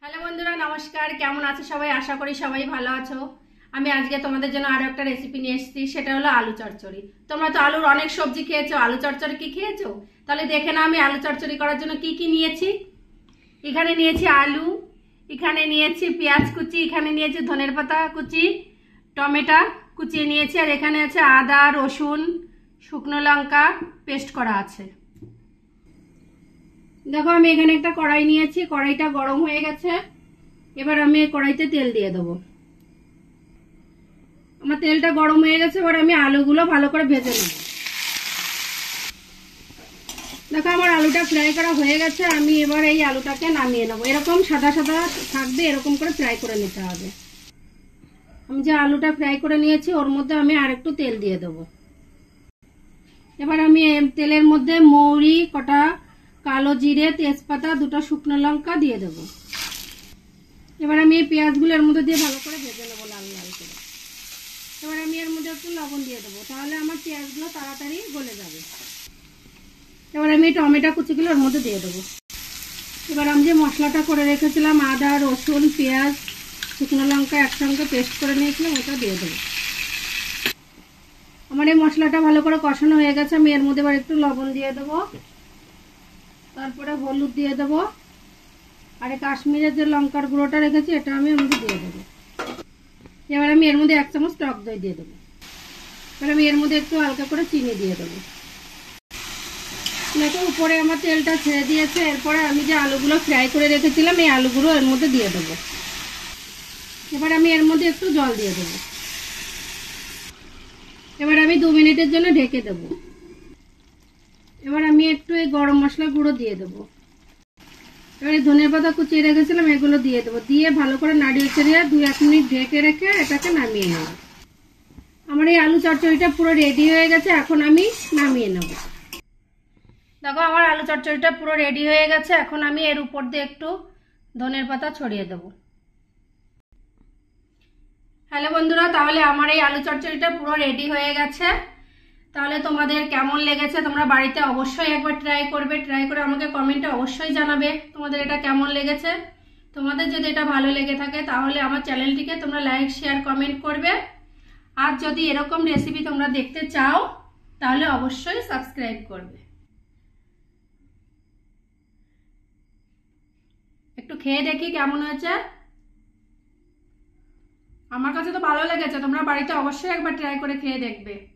Hello বন্ধুরা, নমস্কার। কেমন আছো সবাই? আশা করি সবাই ভালো আছো। আমি আজকে তোমাদের জন্য আরো একটা রেসিপি নিয়ে এসেছি, সেটা হলো আলু চচ্চড়ি। তোমরা তো আলুর অনেক সবজি খেয়েছো, আলু চচ্চড়ি কি খেয়েছো? তাহলে দেখে নাও আমি আলু চচ্চড়ি করার জন্য কি কি নিয়েছি। এখানে নিয়েছি আলু, এখানে নিয়েছি পেঁয়াজ কুচি, এখানে নিয়েছি ধনের পাতা কুচি, টমেটো কুচিয়ে নিয়েছি, আর এখানে আছে আদা, রসুন, শুকনো লঙ্কা পেস্ট করা আছে। দেখো আমি এখানে একটা কড়াই নিয়েছি, কড়াইটা গরম হয়ে গেছে। এবার আমি কড়াইতে তেল দিয়ে দেবো। আমার তেলটা গরম হয়ে গেছে, এবার আমি আলুগুলো ভালো করে ভেজে নেব। দেখো আমার আলুটা ফ্রাই করা হয়ে গেছে, আমি এবার এই আলুটাকে নামিয়ে নেবো। এরকম সাদা সাদা থাকবে, এরকম করে ফ্রাই করে নিতে হবে। আমি যে আলুটা ফ্রাই করে নিয়েছি ওর মধ্যে আমি আরেকটু তেল দিয়ে দেবো। এবার আমি তেলের মধ্যে মৌরি কটা, কালো জিরে, তেজপাতা, দুটো শুকনো লঙ্কা দিয়ে দেবো। এবার আমি এই পেঁয়াজগুলো এর মধ্যে দিয়ে ভালো করে ভেজে নেবো লাল লাল করে। এবার আমি এর মধ্যে একটু লবণ দিয়ে দেবো, তাহলে আমার পেঁয়াজগুলো তাড়াতাড়ি গলে যাবে। এবার আমি টমেটো কুচিগুলো এর মধ্যে দিয়ে দেবো। এবার আমি যে মশলাটা করে রেখেছিলাম, আদা, রসুন, পেঁয়াজ, শুকনো লঙ্কা একসঙ্গে পেস্ট করে নিয়েছিলাম, ওটা দিয়ে দেবো। আমার এই মশলাটা ভালো করে কষানো হয়ে গেছে, আমি এর মধ্যে এবার একটু লবণ দিয়ে দেবো, তারপরে হলুদ দিয়ে দেবো, আর এই কাশ্মীরের যে লঙ্কার গুঁড়োটা রেখেছি এটা আমি এর মধ্যে দিয়ে দেবো। এবার আমি এর মধ্যে 1 চামচ টক দই দিয়ে দেবো। এবার আমি এর মধ্যে একটু হালকা করে চিনি দিয়ে দেবো। দেখো উপরে আমার তেলটা ছেড়ে দিয়েছে। এরপরে আমি যে আলুগুলো ফ্রাই করে রেখেছিলাম এই আলুগুলো এর মধ্যে দিয়ে দেবো। এবার আমি এর মধ্যে একটু জল দিয়ে দেবো। এবার আমি 2 মিনিটের জন্য ঢেকে দেবো। এবার আমি একটু এই গরম মশলা গুঁড়ো দিয়ে দেবো। এবারে ধনের পাতা কুচিয়ে রেখেছিলাম এগুলো দিয়ে দেবো, দিয়ে ভালো করে নাড়িয়ে চাড়িয়ে 2-1 মিনিট ঢেকে রেখে এটাকে নামিয়ে নেব। আমার এই আলু চচ্চড়িটা পুরো রেডি হয়ে গেছে, এখন আমি নামিয়ে নেব। দেখো আমার আলু চচ্চড়িটা পুরো রেডি হয়ে গেছে, এখন আমি এর উপর দিয়ে একটু ধনের পাতা ছড়িয়ে দেব। হ্যালো বন্ধুরা, তাহলে আমার এই আলু চচ্চড়িটা পুরো রেডি হয়ে গেছে। তাহলে তোমাদের কেমন লেগেছে তোমরা বাড়িতে অবশ্যই একবার ট্রাই করবে, ট্রাই করে আমাকে কমেন্টে অবশ্যই জানাবে তোমাদের এটা কেমন লেগেছে। তোমাদের যদি এটা ভালো লেগে থাকে তাহলে আমার চ্যানেলটিকে তোমরা লাইক, শেয়ার, কমেন্ট করবে। আর যদি এরকম রেসিপি তোমরা দেখতে চাও তাহলে অবশ্যই সাবস্ক্রাইব করবে। একটু খেয়ে দেখি কেমন হয়েছে। আমার কাছে তো ভালো লেগেছে, তোমরা বাড়িতে অবশ্যই একবার ট্রাই করে খেয়ে দেখবে।